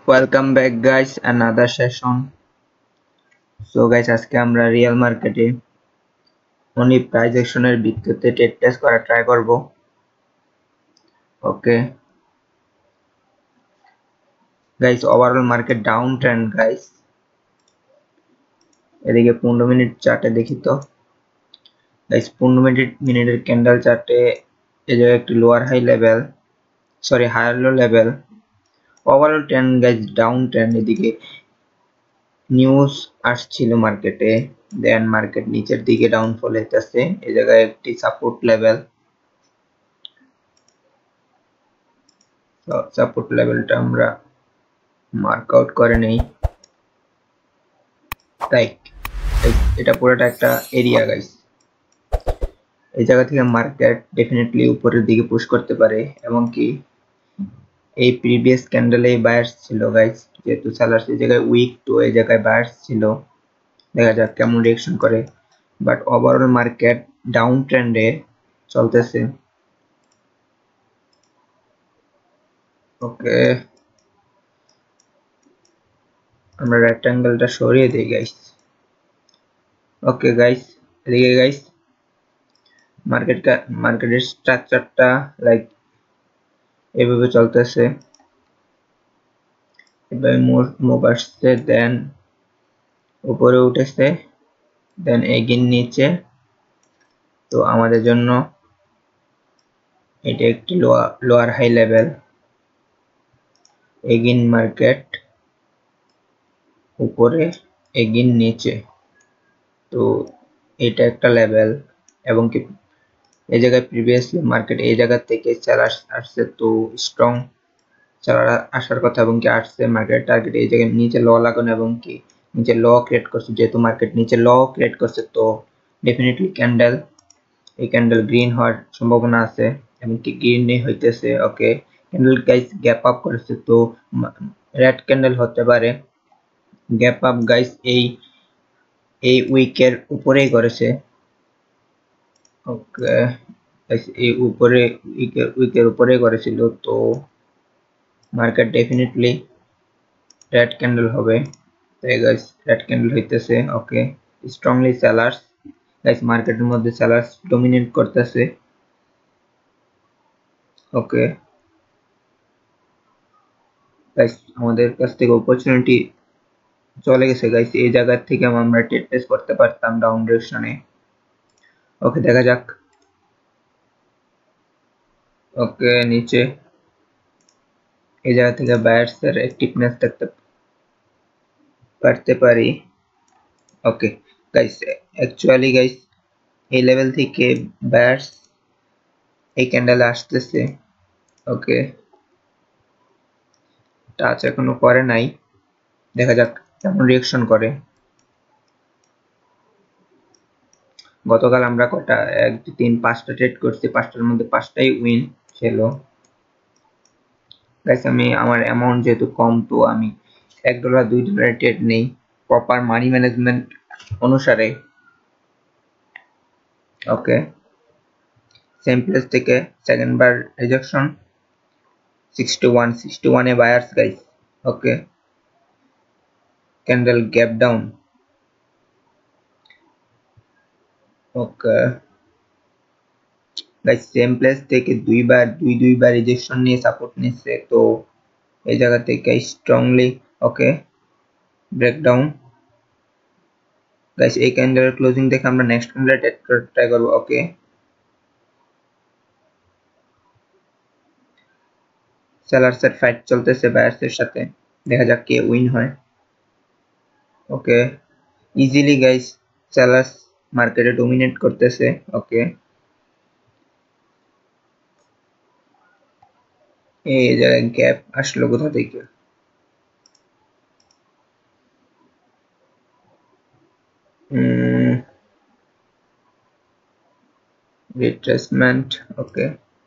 Welcome back guys, another session. So guys, আজকে আমরা real মার্কেটে অনলি প্রাইস অ্যাকশনের ভিত্তিতে ট্রেড টেস্ট করা ট্রাই করব। Okay guys, overall market down trend guys. এদিকে 15 মিনিট চার্টে দেখি তো গাইস, 15 মিনিটের ক্যান্ডেল চার্টে এই জায়গায় একটি lower high level, sorry higher low level. Overall trend guys down trend. এদিকে নিউজ আসছিল মার্কেটে, দেন মার্কেট নিচের দিকে ডাউনফল হইতেছে। এই জায়গায় একটি সাপোর্ট লেভেল, সাপোর্ট লেভেলটা আমরা মার্ক আউট করে নেই। তাই এটা পুরোটা একটা এরিয়া গাইস। এই জায়গা থেকে মার্কেট ডেফিনেটলি উপরের দিকে পুশ করতে পারে, এবং কি এই প্রিভিয়াস ক্যান্ডেলে বায়ার্স ছিল গাইস, যেহেতু সেলার্স এই জায়গায় উইক, তো এই জায়গায় বায়ার্স ছিল। দেখা যাক কেমন রিঅ্যাকশন করে, বাট ওভারঅল মার্কেট ডাউন ট্রেন্ডে চলতেছে। ওকে, আমরা রেক্ট্যাঙ্গেলটা সরিয়ে দিই গাইস। ওকে গাইস, এদিকে গাইস মার্কেটের স্ট্রাকচারটা লাইক এভাবে চলতেছে। এভাবে মুভ আসছে, দেন উপরে উঠেছে, দেন এগিন নিচে। তো আমাদের জন্য এটা একটি lower high level. Again market উপরে, এগিন নিচে, তো এটা একটা লেভেল। এবং কি এই জায়গায় প্রিভিয়াসলি মার্কেট এই জায়গা থেকে সেলার আসছে, তো স্ট্রং সেলার আসার কথা, এবং কি আসছে। মার্কেট টার্গেট এই জায়গায় নিচে ল লাগানো, এবং কি নিচে ল ক্রিয়েট করছে। যেহেতু মার্কেট নিচে ল ক্রিয়েট করছে, তো ডেফিনেটলি এই ক্যান্ডেল গ্রিন হওয়ার সম্ভাবনা আছে, এবং কি গ্রিনই হইতেছে। Okay, candle guys gap up করেছে, তো রেড ক্যান্ডেল হতে পারে। গ্যাপ আপ গাইস এই উইকের উপরেই করেছে। ওকে, এই উপরে উইকের উপরে করেছিল, তো মার্কেট ডেফিনেটলি রেড ক্যান্ডেল হবে। তাই গাইস রেড ক্যান্ডেল হইতেছে। ওকে, স্ট্রংলি সেলার্স গাইস, মার্কেটের মধ্যে সেলার্স ডমিনেট করতেছে। ওকে গাইস, আমাদের কাছ থেকে অপরচুনিটি চলে গেছে গাইস। এই জায়গা থেকে আমরা ট্রেড টেস্ট করতে পারতাম ডাউন ডিরেকশনে। ওকে, দেখা যাক। ওকে, নিচে এই জায়গা থেকে বায়ার্স এর অ্যাক্টিভনেস দেখতে পারতে পারি। ওকে গাইস, অ্যাকচুয়ালি গাইস এই লেভেল থেকে বায়ার্স এই ক্যান্ডেলে আসতেছে। ওকে, টাচ এখনো করে নাই, দেখা যাক কেমন রিঅ্যাকশন করে। গতকাল আমরা কটা 1 2 3 5টা ট্রেড করছি, 5টার মধ্যে 5টাই উইন ছিল গাইস। আমি আমার অ্যামাউন্ট যেহেতু কম, তো আমি $1 $2 ট্রেড নেই প্রপার মানি ম্যানেজমেন্ট অনুসারে। ওকে, সেম প্লেস থেকে সেকেন্ড বার রিজেকশন 61 এ buyers guys. Okay, candle gap down. Okay guys, same place থেকে দুইবার রিজেকশন নিয়ে সাপোর্ট নিচ্ছে, তো এই জায়গা থেকে স্ট্রংলি ওকে ব্রেকডাউন গাইস। এই ক্যান্ডেলের ক্লোজিং দেখে আমরা নেক্সট ক্যান্ডেল ট্রাই করব। ওকে, সেলার্স এর ফাইট চলতেছে বায়ার্স এর সাথে, দেখা যাক কে উইন হয়। ওকে, ইজিলি গাইস সেলার্স মার্কেটে ডমিনেট করতেছে। ওকে, এই জায়গায় গ্যাপ আসলো কোথা থেকে? Retracement. Okay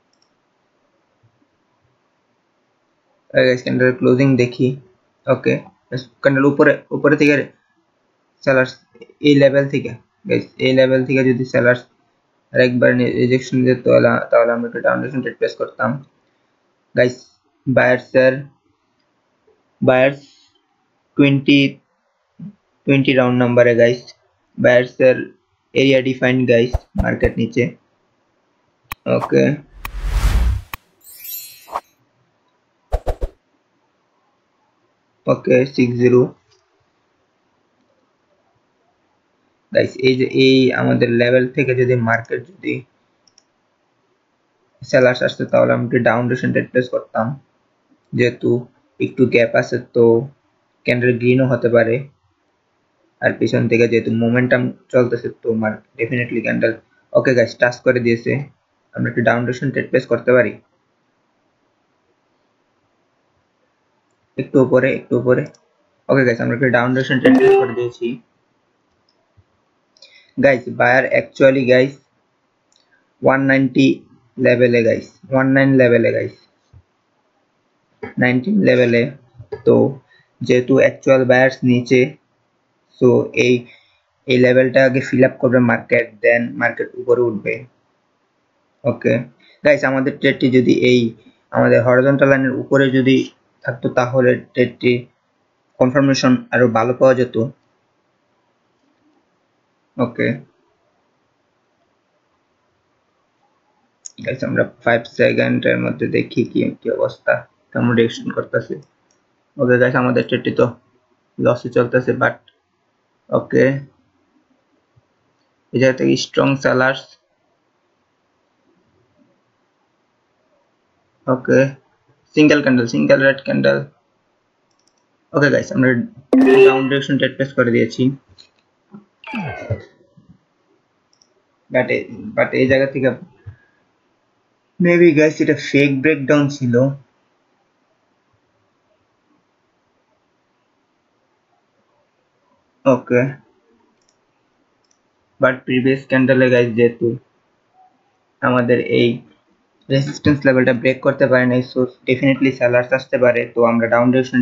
guys, candle closing দেখি। ওকে, ক্যান্ডেল উপরে থেকে সেলার্স এই লেভেল থেকে গাইস, এই লেভেল থেকে যদি সেলার্স আরেকবার রিজেকশন দিত, তাহলে আমরা একটা ডাউন ট্রেড প্লেস করতাম গাইস। বায়ার্স এর বায়ার্স 20 রাউন্ড নাম্বারে গাইস, বায়ার্স এর এরিয়া ডিফাইন্ড গাইস, মার্কেট নিচে। Okay okay 60 guys. এই যে এই আমাদের লেভেল থেকে যদি মার্কেট যদি সেলার্স আসতো তাহলে আমি ডাউন ডিরেকশন ট্রেড প্লেস করতাম, যেহেতু একটু গ্যাপ আছে তো ক্যান্ডেল গ্রিনও হতে পারে, আর পিছন থেকে যেহেতু মোমেন্টাম চলতেছে তো definitely candle. Okay guys touch করে দিয়েছে, আমরা একটু ডাউন ডিরেকশন ট্রেড প্লেস করতে পারি, একটু উপরে একটু উপরে। ওকে গাইস আমরা একটু ডাউন ডিরেকশন ট্রেড প্লেস করে দিয়েছি গাইস। বায়ার অ্যাকচুয়ালি গাইস 190 লেভেলে গাইস, 19 লেভেলে গাইস, 19 লেভেলে। তো যেহেতু অ্যাকচুয়াল বায়ার্স নিচে, সো এই লেভেলটা আগে ফিল আপ করবে মার্কেট, দেন মার্কেট উপরে উঠবে। ওকে গাইস আমাদের ট্রেডটি যদি এই আমাদের হরিজন্টাল লাইনের উপরে যদি থাকতো তাহলে ট্রেডটি কনফার্মেশন আরো ভালো পাওয়া যেত। ওকে গাইস আমরা 5 সেকেন্ডের মধ্যে দেখি কি অবস্থা, কেমন রিঅ্যাকশন করতেছে। ওকে গাইস আমাদের ট্রেডটি তো লসে চলতেছে, বাট ওকে এই জায়গা থেকে strong sellers. Okay single candle, single red candle. Okay guys আমরা ডাউন ডিরেকশন ট্রেড প্লেস করে দিয়েছি, বাট এই জায়গা থেকে মেবি গাইস এটা ফেক ব্রেকডাউন ছিল। ওকে বাট প্রিভিয়াস ক্যান্ডেলে গাইস যেহেতু আমাদের এই রেজিস্ট্যান্স লেভেলটা ব্রেক করতে পারে নাই, সো ডেফিনেটলি সেলার্স আসতে পারে, তো আমরা ডাউন ডিরেকশন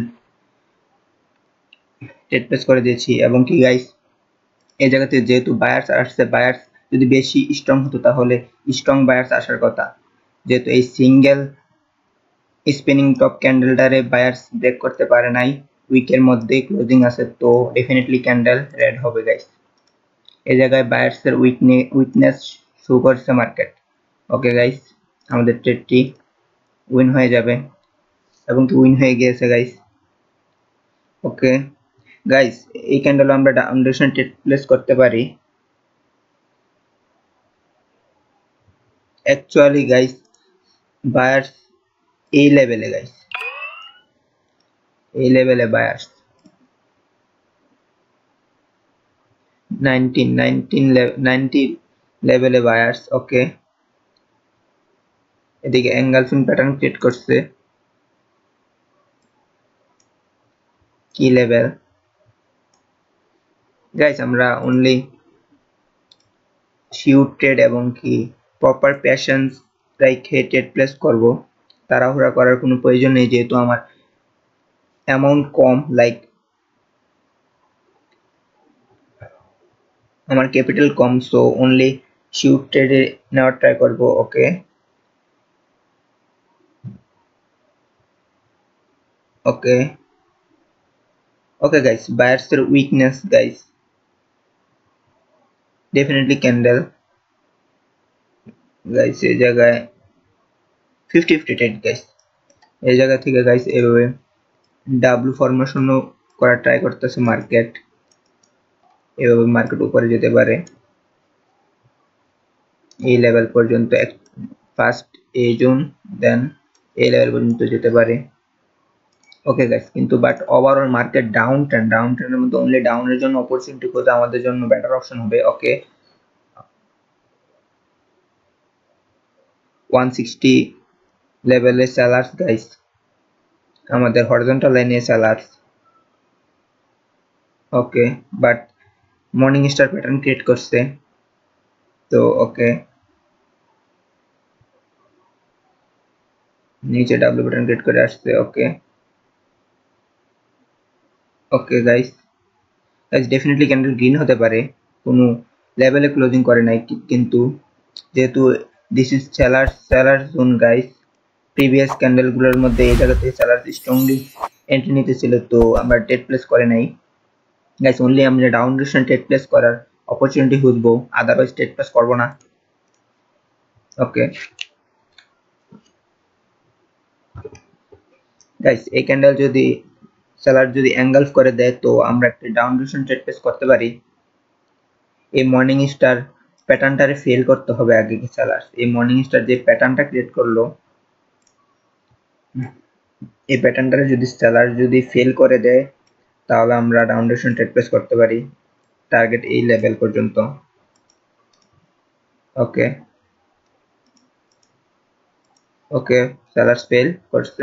ট্রেড প্লেস করে দিয়েছি। এবং কি গাইস এই জায়গাতে যেহেতু বায়ার্স আসছে, বায়ার্স যদি বেশি স্ট্রং হতো তাহলে স্ট্রং বায়ার্স আসার কথা, যেহেতু এই সিঙ্গেল স্পিনিং টপ ক্যান্ডেলটারে বায়ার্স ব্রেক করতে পারে নাই, উইকের মধ্যেই ক্লোজিং আছে, তো ডেফিনেটলি ক্যান্ডেল রেড হবে গাইস। এই জায়গায় বায়ার্সের উইকনেস শো করছে মার্কেট। ওকে গাইস আমাদের ট্রেডটি উইন হয়ে যাবে, এবং কি উইন হয়ে গিয়েছে গাইস। ওকে গাইস এই ক্যান্ডেল আমরা ডাউন ডিরেকশন ট্রেড প্লেস করতে পারি। অ্যাকচুয়ালি গাইস বায়ার্স এই লেভেলে গাইস, এই লেভেলে বায়ার্স 90 লেভেলে বায়ার্স। ওকে এদিকে এঙ্গালফিন প্যাটার্ন ক্রিয়েট করছে, কি লেভেল গাইস। আমরা অনলি শিউট ট্রেড এবং কি প্রপার প্যাশন্স রেখে ট্রেড প্লেস করব, তাড়াহুড়া করার কোনো প্রয়োজন নেই, যেহেতু আমার অ্যামাউন্ট কম, লাইক আমার ক্যাপিটাল কম, সো অনলি শিউট ট্রেডে নেওয়ার ট্রাই করব। ওকে ওকে ওকে গাইস বায়ার্সের weakness guys, definitely candle guys. এই জায়গায় 50-50 ট্রেড গাইস, এই জায়গা থেকে গাইস এভাবে ডাব্লু ফরমেশন করার ট্রাই করতেছে মার্কেট, এভাবে মার্কেট উপরে যেতে পারে এই লেভেল পর্যন্ত, ফার্স্ট এই জোন দেন এই লেভেল পর্যন্ত যেতে পারে। ওকে গাইস কিন্তু বাট ওভারঅল মার্কেট ডাউন ট্রেন্ডের মধ্যে অনলি ডাউনের জন্য অপরচুনিটি খোঁজা আমাদের জন্য বেটার অপশন হবে। ওকে 160 লেভেলে সেলার্স গাইস, আমাদের হরিজন্টাল লাইনে sellers. Okay but morning star pattern create করছে, তো ওকে নিচে ডাব্লিউ প্যাটার্ন ক্রিয়েট করে আসছে। Okay okay guys definitely candle green হতে পারে, কোনো লেভেলে ক্লোজিং করে নাই, কিন্তু যেহেতু this is seller zone guys, previous ক্যান্ডেলগুলোর মধ্যে এই জায়গাতে সেলার স্ট্রংলি এন্ট্রি নিতেছিল, তো আমরা ট্রেড প্লেস করে নাই গাইস। অনলি আমরা ডাউন ডিরেকশন ট্রেড প্লেস করার অপরচুনিটি খুঁজবো, আদারওয়াইজ ট্রেড প্লেস করবো না। ওকে গাইস, এই ক্যান্ডেল যদি সেলার যদি এঙ্গালফ করে দেয় তো আমরা একটা ডাউন ডিরেকশন ট্রেড প্লেস করতে পারি। এই মর্নিং স্টার প্যাটার্নটারে ফেল করতে হবে আগে কি সেলার। এই মর্নিং স্টার যে প্যাটার্নটা ক্রিয়েট করলো, এই প্যাটার্নটারে যদি সেলার যদি ফেল করে দেয় তাহলে আমরা ডাউন ডিরেকশন ট্রেড প্লেস করতে পারি টার্গেট এই লেভেল পর্যন্ত। ওকে ওকে, সেলার ফেল করছে,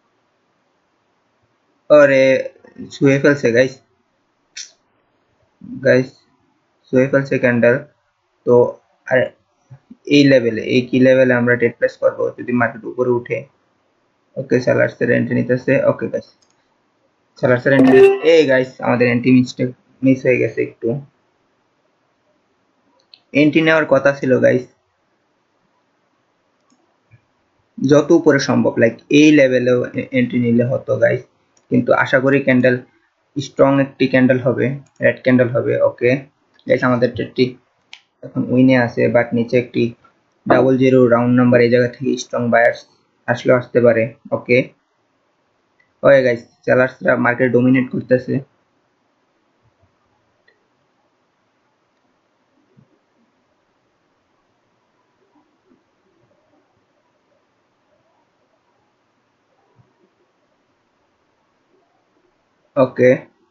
আরে ছুঁয়ে ফেলছে গাইস, গাইস ছুঁয়ে ফেলছে ক্যান্ডেল। তো আর এই লেভেলে, এই কি লেভেলে আমরা ট্রেড প্লেস করব যদি মার্কেট উপরে উঠে। ওকে সেলার্স এর এন্ট্রি নিতেছে। ওকে গাইস, সেলার্স এর এন্ট্রি, এই গাইস আমাদের এন্ট্রি মিস্টেক মিস হয়ে গেছে একটু। এন্ট্রি নেওয়ার কথা ছিল গাইস যত উপরে সম্ভব, লাইক এই লেভেলেও এন্ট্রি নিলে হতো গাইস, কিন্তু আশা করি ক্যান্ডেল স্ট্রং একটি ক্যান্ডেল হবে, রেড ক্যান্ডেল হবে। ওকে গাইস, আমাদের ট্রেডটি এখন উইনে আছে, বাট নিচে একটি 00 রাউন্ড নাম্বার, এই জায়গা থেকে স্ট্রং বায়ার্স আসলেও আসতে পারে। ওকে ওকে গাইস, সেলার্সরা মার্কেট ডমিনেট করতেছে। Okay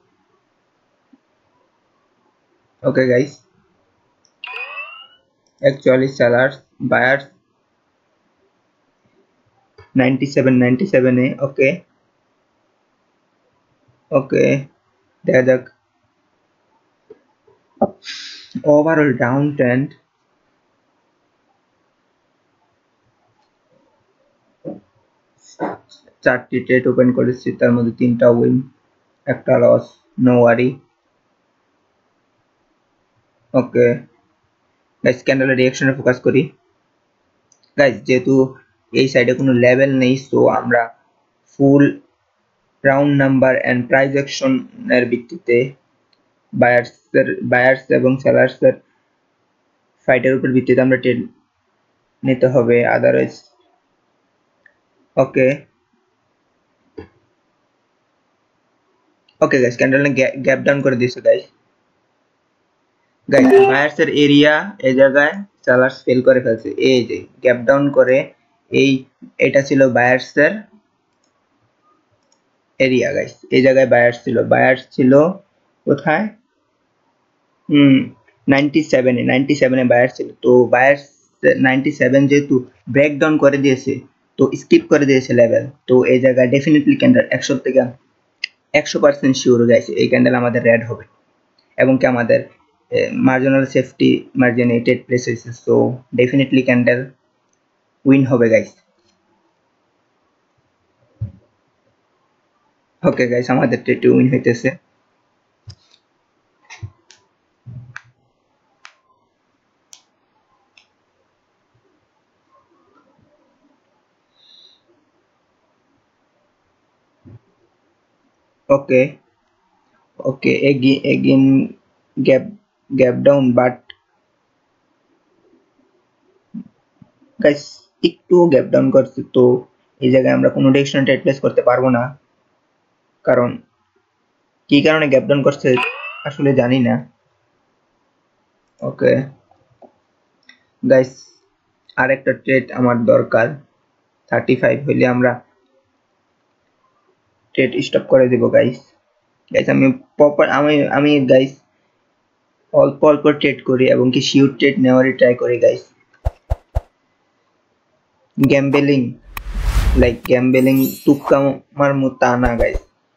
okay guys, actually sellers buyers 97 এ। ওকে ওকে, দেখা যাক। ওভারঅল ডাউন ট্রেন্ড, চারটি ট্রেড ওপেন করেছি, তার মধ্যে 3টা উইন, একটা loss, no worry. Okay guys, ক্যান্ডেলের রিঅ্যাকশনে ফোকাস করি গাইস। যেহেতু এই সাইডে কোনো লেভেল নেই, সো আমরা full round number and price অ্যাকশনের ভিত্তিতে বায়ার্স এবং সেলার্সের ফাইটের উপর ভিত্তিতে আমরা ট্রেড নিতে হবে, otherwise. Okay okay guys, candle gap down করে দিয়েছে গাইস। গাইস বায়ার্স এর এরিয়া এই জায়গায় সেলার্স ফেল করে ফেলছে, এই যে গ্যাপ ডাউন করে, এই এটা ছিল বায়ার্স এর এরিয়া গাইস। এই জায়গায় বায়ার্স ছিল কোথায়? 97 এ বায়ার্স ছিল, তো বায়ার্স 97 যেহেতু ব্রেক ডাউন করে দিয়েছে, তো স্কিপ করে দিয়েছে লেভেল, তো এই জায়গায় ডেফিনেটলি ক্যান্ডেল 100 থেকে 100% শিওর গাইস এই ক্যান্ডেল আমাদের রেড হবে, এবং কি আমাদের মার্জিনাল সেফটি মার্জিনে ট্রেড প্লেস হয়েছে, সো ডেফিনেটলি ক্যান্ডেল উইন হবে গাইস। ওকে গাইস, আমাদের ট্রেড উইন হইতেছে। Okay okay, again gap down, but guys একটু গ্যাপ ডাউন করছে, তো এই জায়গায় আমরা কোনো ডিরেকশন ট্রেড প্লেস করতে পারবো না, কারণ কি কারণে গ্যাপ ডাউন করছে আসলে জানি না। ওকে গাইস, আরেকটা ট্রেড আমার দরকার, 35 হইলে আমরা ট্রেড স্টপ করে দেব গাইস। গাইস আমি প্রপার আমি গাইস অল্প অল্প ট্রেড করি এবং কি শিওর ট্রেড নেওয়ারই ট্রাই করি গাইস। গ্যাম্বলিং, লাইক গ্যাম্বলিং তুক্কা মার মতো না গাইস।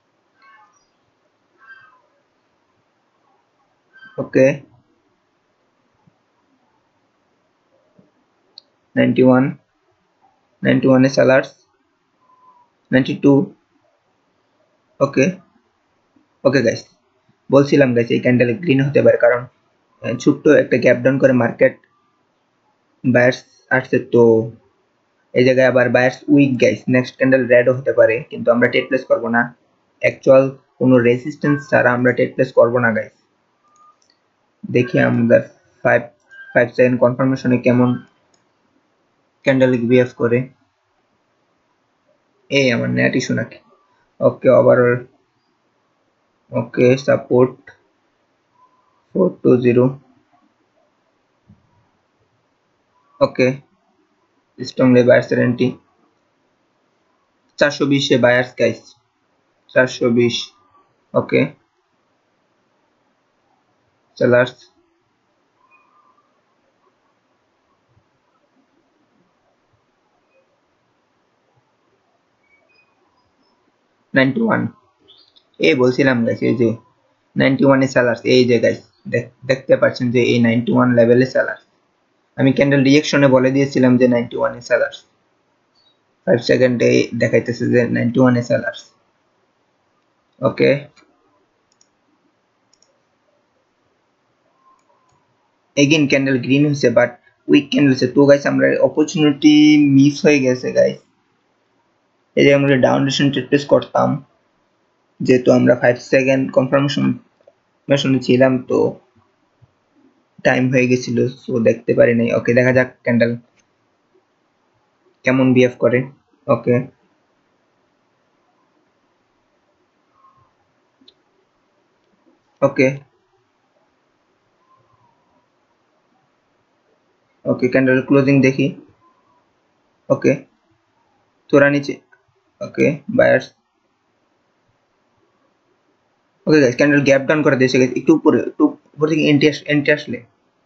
ওকে 91 এ সেলার্স, 92। ওকে ওকে গাইস, বলছিলাম গাইস এই ক্যান্ডেল গ্রিন হতে পারে, কারণ ছোট্ট একটা গ্যাপ ডাউন করে মার্কেট বায়ার্স আসছে, তো এই জায়গায় আবার buyers weak guys, next candle রেডও হতে পারে, কিন্তু আমরা ট্রেড প্লেস করব না। অ্যাকচুয়াল কোনো রেজিস্ট্যান্স ছাড়া আমরা ট্রেড প্লেস করব না গাইস। দেখি আমাদের 5 সেকেন্ড কনফার্মেশনে কেমন ক্যান্ডেল বিহেভ করে। এই আমার নেট ইস্যু নাকি? Okay, overall okay, support 420, okay, strongly buyers entry 420 এ বায়ার্স গাইস, 420, ওকে, সেলার্স 91, এই বলছিলাম গাইস এই যে 91 এ সেলার্স, এই যে গাইস দেখতে পাচ্ছেন যে এই 91 লেভেলে সেলার্স। আমি ক্যান্ডেল রিঅ্যাকশনে বলে দিয়েছিলাম যে 91 এ সেলার্স, 5 সেকেন্ডে দেখাইতেছে যে 91 এ সেলার্স। ওকে, এগেইন ক্যান্ডেল গ্রিন হয়েছে বাট উইক ক্যান্ডেল হয়েছে। তো গাইস আমরা অপরচুনিটি মিস হয়ে গেছে গাইস। এই যে আমরা ডাউন ডিরেকশন ট্রেড প্লেস করতাম, যেহেতু আমরা 5 সেকেন্ড কনফার্মেশনে ছিলাম তো টাইম হয়ে গেছিল, সো দেখতে পারি নাই। ওকে, দেখা যাক ক্যান্ডেল কেমন বিহেভ করে। ওকে, ওকে, ওকে, ক্যান্ডেল ক্লোজিং দেখি। ওকে, তোরা নিচে, okay, buyers, okay guys candle gap down করে দিয়েছে গাইস, একটু উপরে, একটু উপর থেকে এন্ট্রি আসলে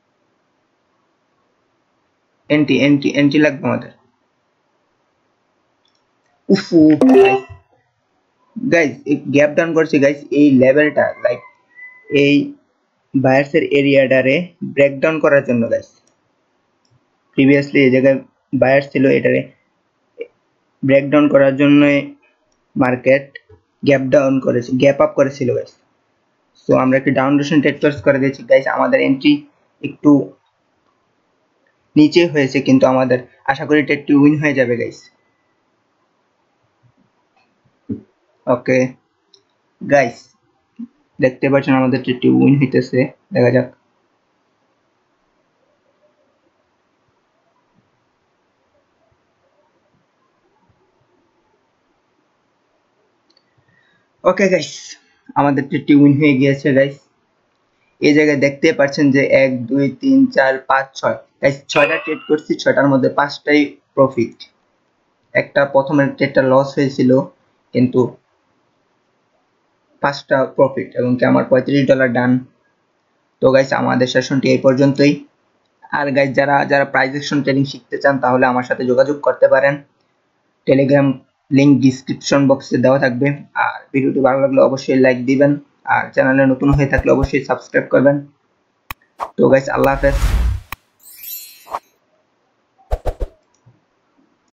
এন্ট্রি লাগবে আমাদের। উফু গাইস গ্যাপ ডাউন করছে গাইস, এই লেভেলটা লাইক এই বায়ার্স এর এরিয়াটারে ব্রেকডাউন করার জন্য গাইস। প্রিভিয়াসলি এই জায়গায় বায়ার্স ছিল, এটারে ব্রেকডাউন করার জন্য মার্কেট গ্যাপ ডাউন করেছে, গ্যাপ আপ করেছিল গাইস। সো আমরা একটু ডাউন ডিরেকশন ট্রেড প্লেস করে দিয়েছি গাইস। আমাদের এন্ট্রি একটু নিচে হয়েছে, কিন্তু আমাদের আশা করি ট্রেডটি উইন হয়ে যাবে গাইস। ওকে গাইস, দেখতে পাচ্ছেন আমাদের ট্রেডটি উইন হইতেছে, দেখা যাক। ওকে গাইস, আমাদের ট্রেডটি উইন হয়ে গিয়েছে গাইস। এই জায়গায় দেখতে পাচ্ছেন যে 1 2 3 4 5 6 গাইস, 6টা ট্রেড করছি, 6টার মধ্যে 5টাই প্রফিট। একটা প্রথমের ট্রেডটা লস হয়েছিল, কিন্তু 5টা প্রফিট, এবং কি আমার $35 ডান। তো গাইস আমাদের সেশনটি এই পর্যন্তই। আর গাইস যারা প্রাইস অ্যাকশন ট্রেডিং শিখতে চান তাহলে আমার সাথে যোগাযোগ করতে পারেন। টেলিগ্রাম লিংক ডিসক্রিপশন বক্সে দেওয়া থাকবে। আর ভিডিওটি ভালো লাগলে অবশ্যই লাইক দিবেন, আর চ্যানেলে নতুন হয়ে থাকলে অবশ্যই সাবস্ক্রাইব করবেন। তো গাইস আল্লাহ হাফেজ।